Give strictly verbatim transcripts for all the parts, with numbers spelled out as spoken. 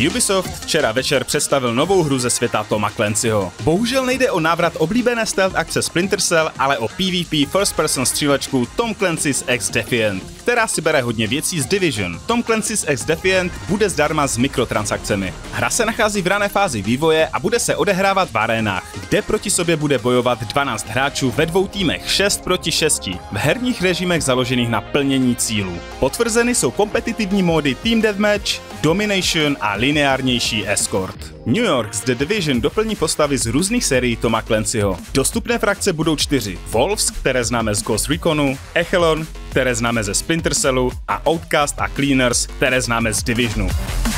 Ubisoft včera večer představil novou hru ze světa Toma Clancyho. Bohužel nejde o návrat oblíbené stealth akce Splinter Cell, ale o PvP first person střílečku Tom Clancy's X Defiant, která si bere hodně věcí z Division. Tom Clancy's X Defiant bude zdarma s mikrotransakcemi. Hra se nachází v rané fázi vývoje a bude se odehrávat v arénách, kde proti sobě bude bojovat dvanáct hráčů ve dvou týmech šest proti šesti v herních režimech založených na plnění cílů. Potvrzeny jsou kompetitivní módy Team Deathmatch, Domination a lineárnější Escort. New York z The Division doplní postavy z různých sérií Toma Clancyho. Dostupné frakce budou čtyři. Wolves, které známe z Ghost Reconu, Echelon, které známe ze Splinter Cellu a Outcast a Cleaners, které známe z Divisionu.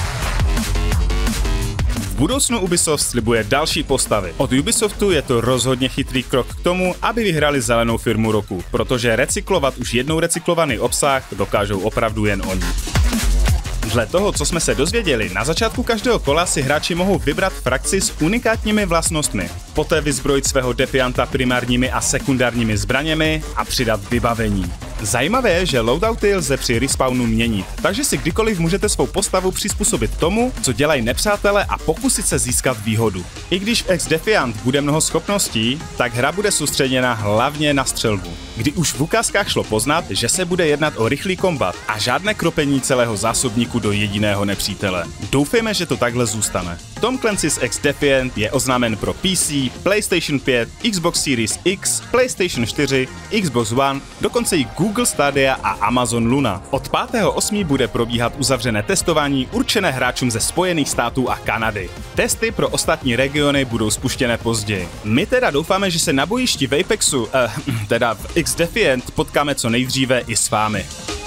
V budoucnu Ubisoft slibuje další postavy. Od Ubisoftu je to rozhodně chytrý krok k tomu, aby vyhrali zelenou firmu roku, protože recyklovat už jednou recyklovaný obsah dokážou opravdu jen oni. Dle toho, co jsme se dozvěděli, na začátku každého kola si hráči mohou vybrat frakci s unikátními vlastnostmi, poté vyzbrojit svého defianta primárními a sekundárními zbraněmi a přidat vybavení. Zajímavé je, že loadouty lze při respawnu měnit, takže si kdykoliv můžete svou postavu přizpůsobit tomu, co dělají nepřátelé a pokusit se získat výhodu. I když v X Defiant bude mnoho schopností, tak hra bude soustředěna hlavně na střelbu, kdy už v ukázkách šlo poznat, že se bude jednat o rychlý kombat a žádné kropení celého zásobníku do jediného nepřítele. Doufejme, že to takhle zůstane. Tom Clancy's X Defiant je oznámen pro P C, PlayStation pět, Xbox Series X, PlayStation čtyři, Xbox One, dokonce i Google Stadia a Amazon Luna. Od pátého osmého bude probíhat uzavřené testování určené hráčům ze Spojených států a Kanady. Testy pro ostatní regiony budou spuštěné později. My teda doufáme, že se na bojišti v Apexu, eh, teda v X Defiant potkáme co nejdříve i s vámi.